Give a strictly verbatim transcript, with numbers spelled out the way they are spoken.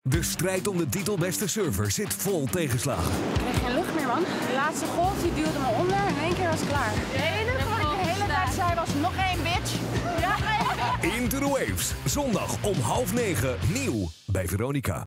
De strijd om de titel beste server zit vol tegenslagen. Ik kreeg geen lucht meer, man. De laatste golf die duwde me onder en in één keer was het klaar. Het enige wat ik de hele tijd zei was nog één, bitch. Ja, Into the Waves. Zondag om half negen. Nieuw bij Veronica.